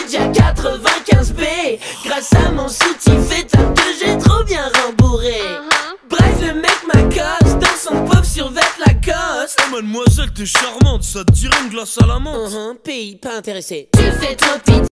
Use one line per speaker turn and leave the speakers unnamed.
déjà 95B. Grâce à mon soutien fait un 2, j'ai trop bien rembourré. Bref, le mec m'accoste dans son pauvre survêt Lacoste.
Oh mademoiselle, t'es charmante, ça te dirait une glace à la menthe?
Pays pas intéressé. Tu fais trop pitié.